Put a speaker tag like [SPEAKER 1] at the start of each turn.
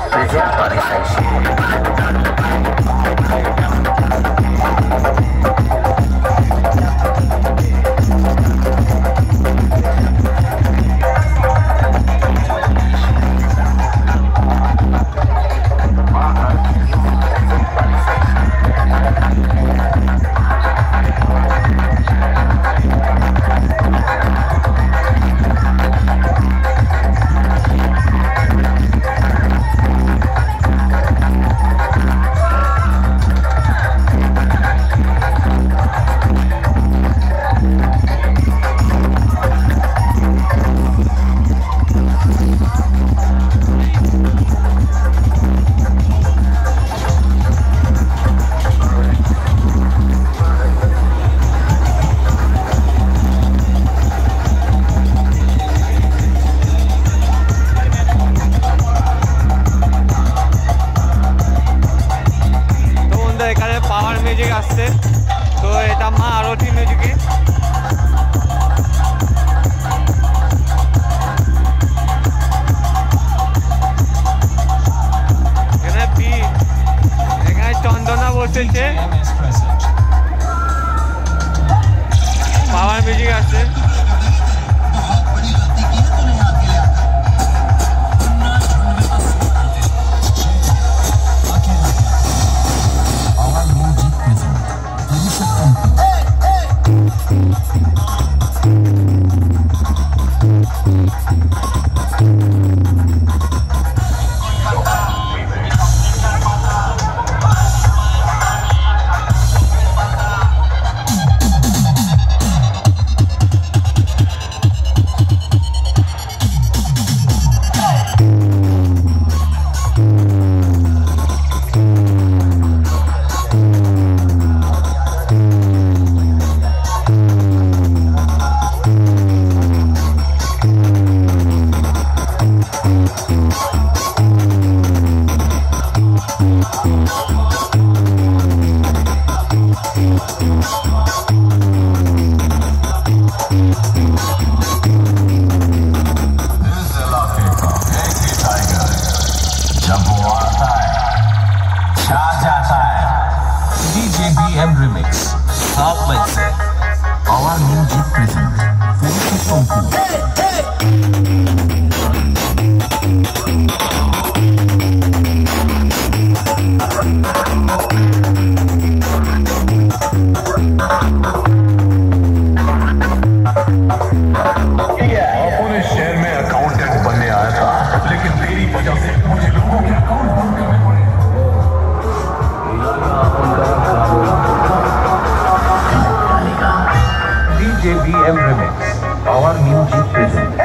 [SPEAKER 1] present Body music আসছে তো এটা মা আরতি মিউজিকে এখানে চন্দনা বসেছে পাওয়ার মিউজিক আসছে
[SPEAKER 2] DJBM Remix Top Wednesday Our Music Present Felicia Tonku
[SPEAKER 3] अपने शहर में अकाउंटेंट बनने आया था लेकिन तेरी वजह से मुझे लोगों के अकाउंट बंद करने पड़े
[SPEAKER 2] DJBM Remix Our Music Present